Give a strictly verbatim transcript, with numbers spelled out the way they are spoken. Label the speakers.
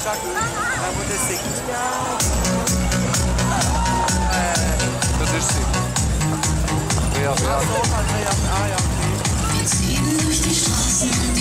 Speaker 1: gesagt, da wo das singt.
Speaker 2: Das ist sie. Wer, wer?
Speaker 1: Ah, ja, okay.
Speaker 3: Wir ziehen durch die Straßen.